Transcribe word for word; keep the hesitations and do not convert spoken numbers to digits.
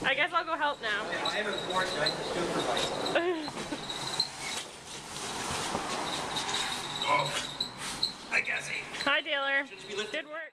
I guess I'll go help now. Okay, I haven't worn it, I can supervise. Oh. Hi, Cassie. Hi, Taylor. Shouldn't be lifting. Good work.